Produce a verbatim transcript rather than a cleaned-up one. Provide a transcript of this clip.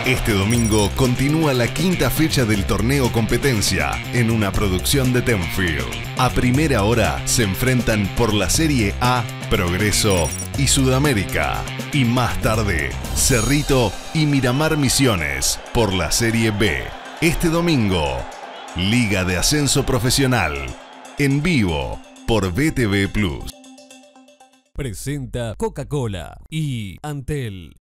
Este domingo continúa la quinta fecha del torneo competencia en una producción de Tenfield. A primera hora se enfrentan por la Serie A, Progreso y Sudamérica. Y más tarde, Cerrito y Miramar Misiones por la Serie B. Este domingo, Liga de Ascenso Profesional, en vivo por B T V Plus. Presenta Coca-Cola y Antel.